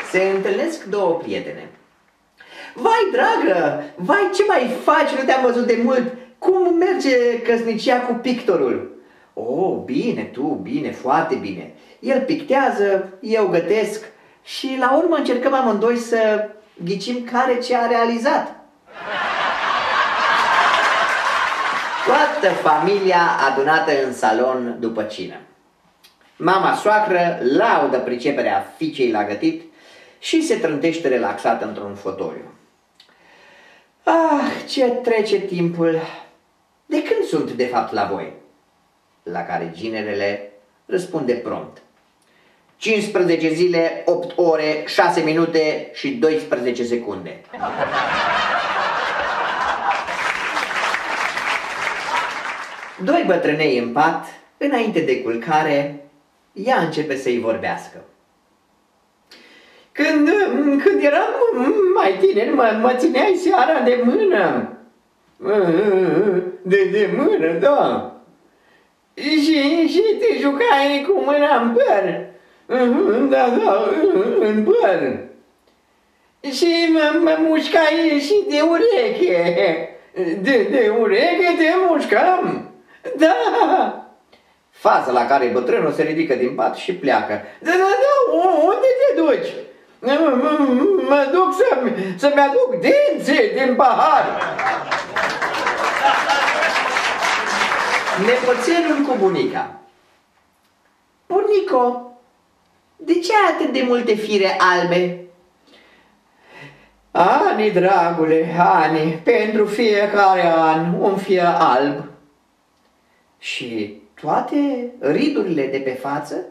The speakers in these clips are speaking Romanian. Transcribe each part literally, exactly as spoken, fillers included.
Se întâlnesc două prietene. Vai, dragă, vai, ce mai faci? Nu te-am văzut de mult. Cum merge căsnicia cu pictorul? Oh, bine, tu, bine, foarte bine. El pictează, eu gătesc și la urmă încercăm amândoi să ghicim care ce a realizat. Toată familia adunată în salon după cină. Mama soacră laudă priceperea fiicei la gătit și se trântește relaxată într-un fotoliu. Ah, ce trece timpul! De când sunt de fapt la voi? La care ginerele răspunde prompt. cincisprezece zile, opt ore, șase minute și doisprezece secunde. Doi bătrânei în pat, înainte de culcare, ea începe să-i vorbească. Când, când eram mai tineri, mă, mă țineai seara de mână. De, de mână, da. Și, și te jucai cu mâna în păr. Da, da, în păr. Și mă, mă mușcai și de ureche. De, de ureche te mușcam. Da! Faza la care bătrânul se ridică din pat și pleacă. Da, da, da, unde te duci? Mă duc să-mi să-mi aduc dinții din pahar. Nepoțelul cu bunica. Bunico, de ce ai atât de multe fire albe? Ani, dragule, ani, pentru fiecare an un fier alb. Și toate ridurile de pe față?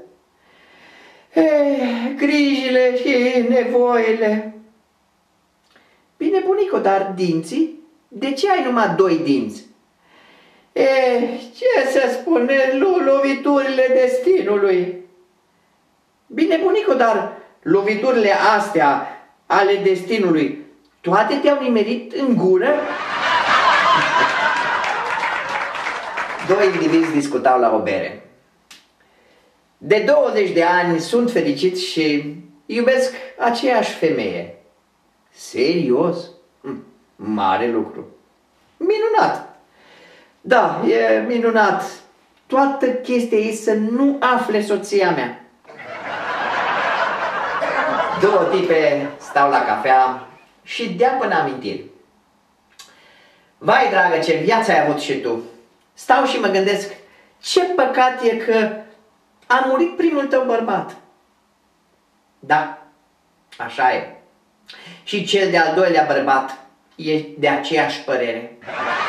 Eh, grijile și nevoile. Bine, bunico, dar dinții? De ce ai numai doi dinți? Eh, ce să spune, loviturile destinului. Bine, bunico, dar loviturile astea ale destinului, toate te-au nimerit în gură? Doi indivizi discutau la o bere. De douăzeci de ani sunt fericit și iubesc aceeași femeie. Serios? Mare lucru. Minunat. Da, e minunat. Toată chestia e să nu afle soția mea. Două tipe stau la cafea și dea până amintiri. Vai, dragă, ce viață ai avut și tu. Stau și mă gândesc, ce păcat e că a murit primul tău bărbat. Da, așa e. Și cel de-al doilea bărbat e de aceeași părere.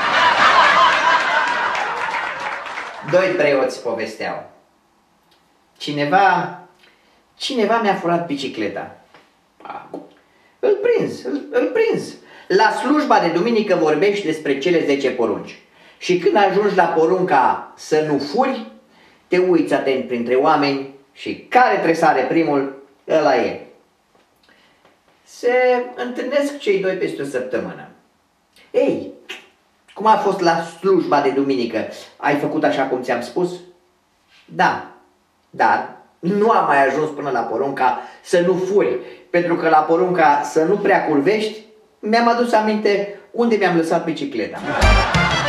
Doi preoți povesteau. Cineva, cineva mi-a furat bicicleta. Îl prins, îl, îl prins. La slujba de duminică vorbești despre cele zece porunci. Și când ajungi la porunca să nu furi, te uiți atent printre oameni și care tresare primul, ăla e. Se întâlnesc cei doi peste o săptămână. Ei, cum a fost la slujba de duminică? Ai făcut așa cum ți-am spus? Da, dar nu am mai ajuns până la porunca să nu furi, pentru că la porunca să nu prea curvești, mi-am adus aminte unde mi-am lăsat bicicleta.